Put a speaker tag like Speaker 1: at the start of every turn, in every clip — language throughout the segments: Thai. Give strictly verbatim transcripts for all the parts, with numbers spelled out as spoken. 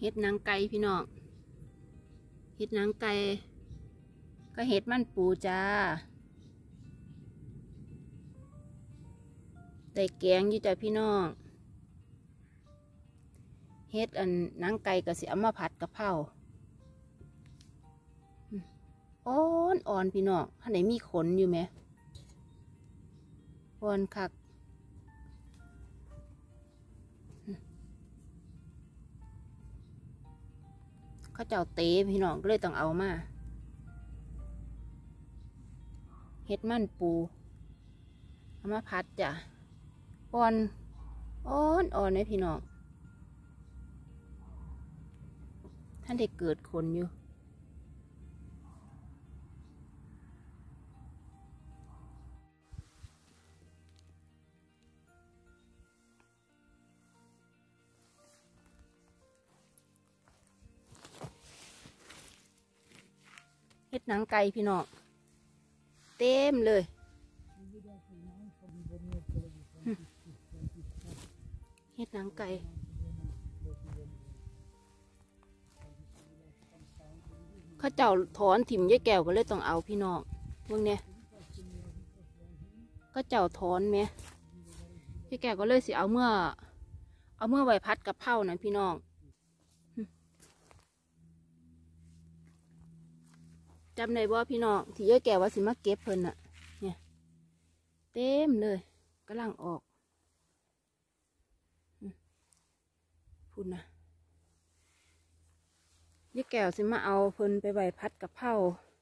Speaker 1: เห็ดนางไก่พี่น้องเห็ดนางไก่ก็เห็ดมันปูจ้าได้แกงอยู่จ้ะพี่น้องเห็ดอันนางไก่ก็สิเอามาผัดกะเพราอ่อนอ่อนพี่น้องข้างไหนมีขนอยู่ไหมอ่อนคักเขาเจ้าเต๋พี่น้องก็เลยต้องเอามาเห็ดมันปูเอามาผัดจ้ะอ่อนอ่อนอ่อนเลยพี่น้องท่านได้เกิดขนอยู่เห็ดหนังไก่พี่น้องเต็มเลยเห็ดหนังไก่ข้าเจ้าถอนถิ่มยายแก้วก็เลยต้องเอาพี่น้องพวกเนี้ยก็เจ้าถอนไหมยายแก้วก็เลยสิเอาเมื่อเอาเมื่อไว้พัดกับเผานะพี่น้องจำได้บ่พี่น้องที่ยายแก้วว่าสิมาเก็บเพิ่นน่ะเนี่ยเต็มเลยกำลังออกพูดนะยายแก้วสิมาเอาเพิ่นไปไว้พัดกับเผา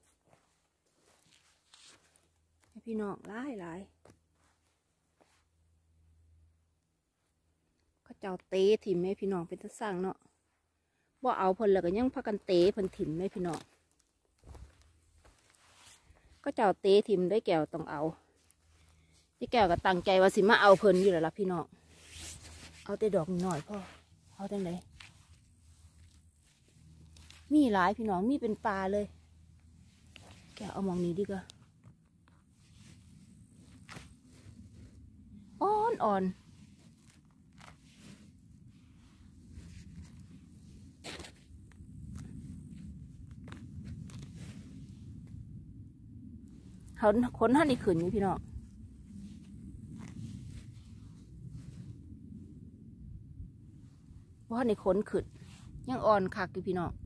Speaker 1: ให้พี่น้องหลายหลายเขาเจ้าเตะถิ่มให้พี่น้องเป็นตะสั่งเนาะบ่เอาเพิ่นแล้วก็ยังพักกันเตะเพิ่นถิ่มให้พี่น้องก็เจ้าเตะถิ่มได้แก้วต้องเอาที่แก้วก็ตั้งใจว่าสิมาเอาเพิ่นอยู่แล้วล่ะพี่น้องเอาแต่ดอกหน่อยพ่อเอาแต่ไหนมีหลายพี่น้องมีเป็นปลาเลยแก้วเอามองนี้ดีกว่าอ่อนอ่อนเขาขนท่านนี่ขืนอยู่พี่น้องว่าในขนขืนยังอ่อนคักอยู่พี่น้อง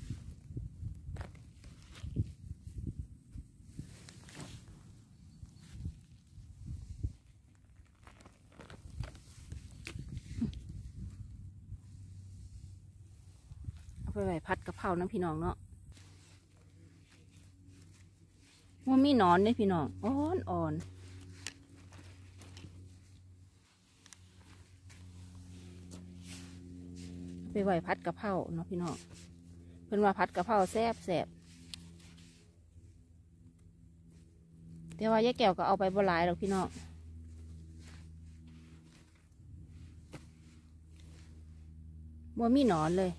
Speaker 1: เอาไปไว้พัดกะเพราน้ำพี่น้องเนาะว่ามีนอนเนี่ยพี่น้องอ่อนอ่อนไปไหวพัดกะเพราเนาะพี่น้องเป็นว่าพัดกะเพราแซ่บแซ่บแต่ว่ายายแก้วก็เอาไปบ่หลายหรอกพี่น้องว่ามีนอนเลย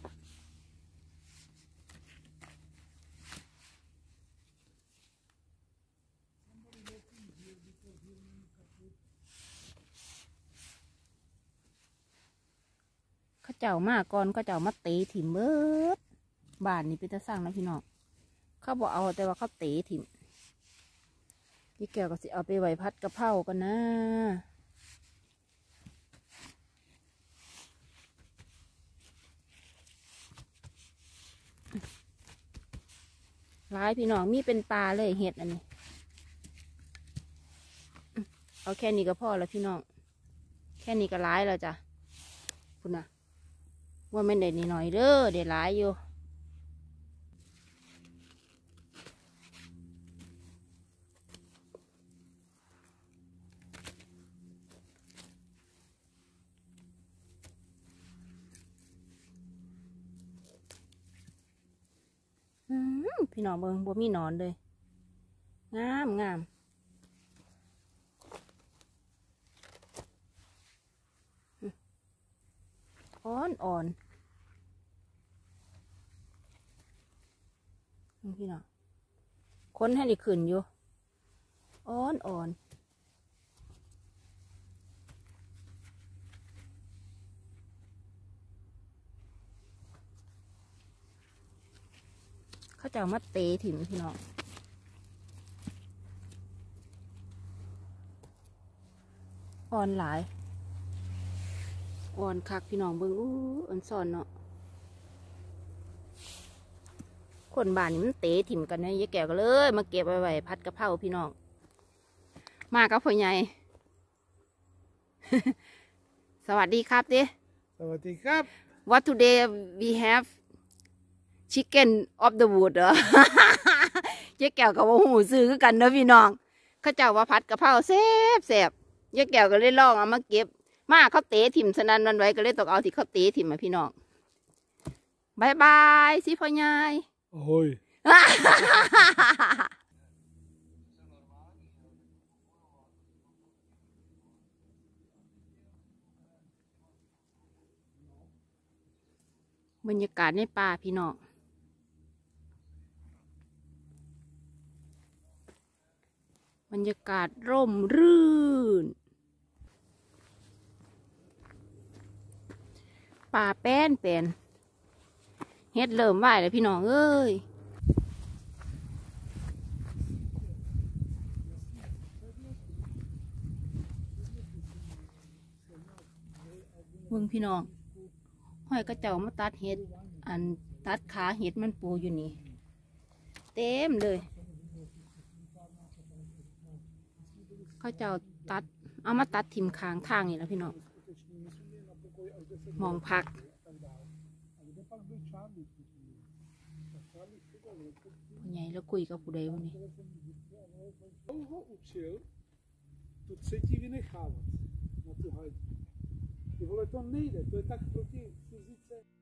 Speaker 1: เขาเจ้ามาก่อนก็เจ้ามาเตะถิ่มเบิดบ้านนี่เป็นตะสร้างนะพี่น้องเขาบอกเอาแต่ว่าเขาเตะถิ่มพี่แก้วก็สิเอาไปไว้พัดกะเพรากันนะร้ายพี่น้องมีเป็นปลาเลยเห็ดอันนี้เอาแค่นี้ก็พอแล้วพี่น้องแค่นี้ก็ร้ายแล้วจ้ะคุณนะว่าไม่ได้นิดหน่อยเด้อเดี๋ยวร้ายอยู่พี่น้องเบิ่งบ่มีนอนเลยงามงามอ่อนอ่อนพี่น้องค้นให้ได้ขึ้นอยู่อ่อนอ่อนเขาเจ้ามาเตะถิ่มพี่น้องอ่อนหลายอ่อนคักพี่น้องเบิ่งอู้อันซ่อนเนาะคนบ้านนี่มันเตะถิ่มกันเนี่ยยายแก้วก็เลยมาเก็บไว้ไว้พัดกะเพราพี่น้องมากับพ่อใหญ่ สวัสดีครับดิ
Speaker 2: สวัสดีครับ
Speaker 1: What today we have chicken of the wood เหรอ ยายแก้วกับว่าหูซื้อกันเนอะพี่น้องเขาเจ้าว่าพัดกะเพราแซ่บแซ่บยายแก้วก็เลยลองเอามาเก็บมาเขาเตะถิ่มสนันวันไว้ก็เลยต้องเอาที่เขาเตะถิ่มมาพี่น้องบายบายสิพ่อใหญ่
Speaker 2: โอ้ย
Speaker 1: บรรยากาศในป่าพี่น้องบรรยากาศร่มรื่นป่าแป้นเป็นเฮ็ดเริ่มไหวเลยพี่น้องเอ้ยมึงพี่น้องห้อยกระเจ้ามาตัดเห็ดอันตัดขาเห็ดมันปูอยู่นี่เต็มเลยเขาเจ้าตัดเอามาตัดทิมคางทางนี่แล้วพี่น้องมองพักผู้ใหญ่แล้วคุยกับผู้ใดวันนี้
Speaker 2: Довго учив, тут сидів і не хавати на ту гайду. І воно то не йде, то і так проти фізиці.